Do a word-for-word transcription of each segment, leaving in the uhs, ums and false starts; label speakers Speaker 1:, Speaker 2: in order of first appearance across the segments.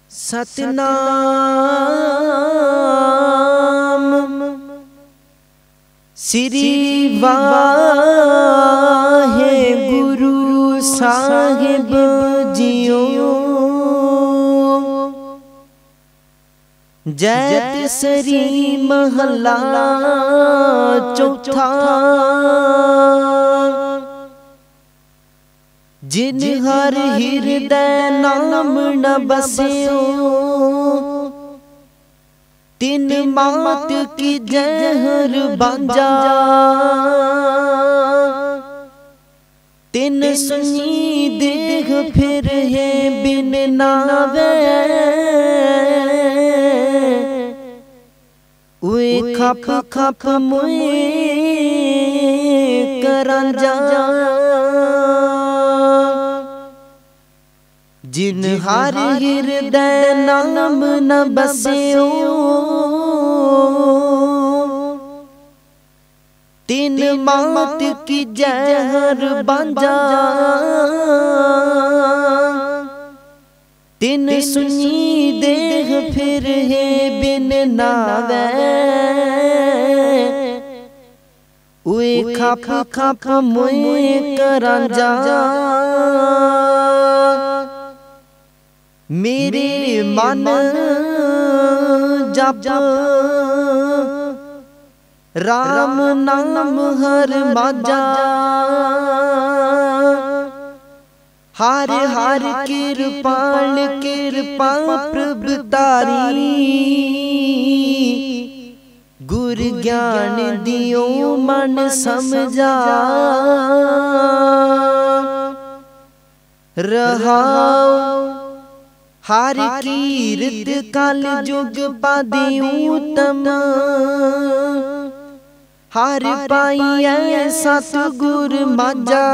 Speaker 1: सतनाम श्री वाहेगुरु साहिब जियो। जैत सरी महला चौथा। जिन हर हृदय नाम न बस्यो, तिन मात की जहर बाजा। तिन सुनी देख फिर है बिन नावे, उए खप खप मुए करंजा। जिन हर हृदय नाम न बस्यो, तिन मात की जहर बाजा। तिन सुनी देख फिर है बिन नावे, उए खप खप मुए करंजा। मेरे मन जप राम नाम हर माजा। हर हर कृपाल कृपा प्रभ तारी, गुर ज्ञान दियो मन समझा। रहाओ हर कीर्त कल जुग पादी उत्तम। हर पाइया सतगुर माजा।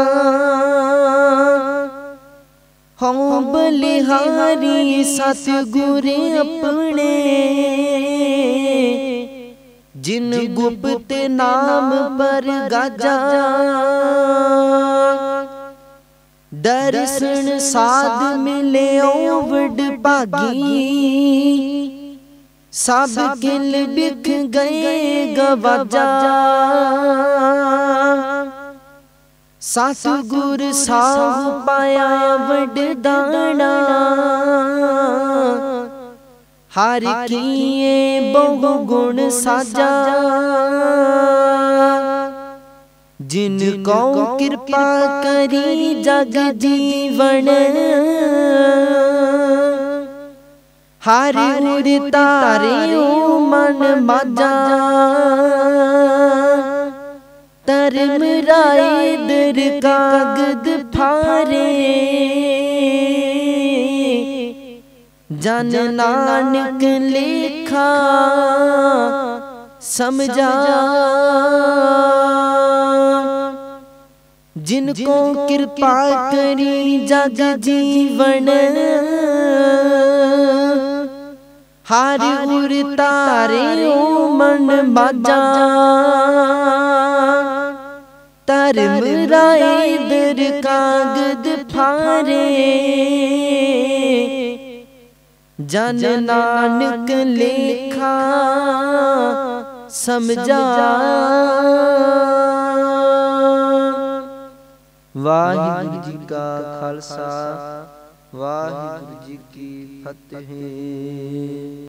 Speaker 1: हों बलिहारी सतगुर अपने, जिन गुप्त नाम पर गाजा। दर्शन साध मिले वड भागी, सब किल बिख गए गवाजा। सतगुर साह पाया वड दाना, हर किए बहु गुण साजा। जिन को कृपा करी जग जीवन, हर उर तारे मन माजा। धर्म राय दर कागद फारे, जन नानक लेखा समझा। जिनको कृपा करी जग जीवन, हर उर तारे मन माजा। धर्म राय दर कागद फारे, जन नानक लेखा समझा। वाहिगुरु जी का खालसा, वाहिगुरु जी की फतेह।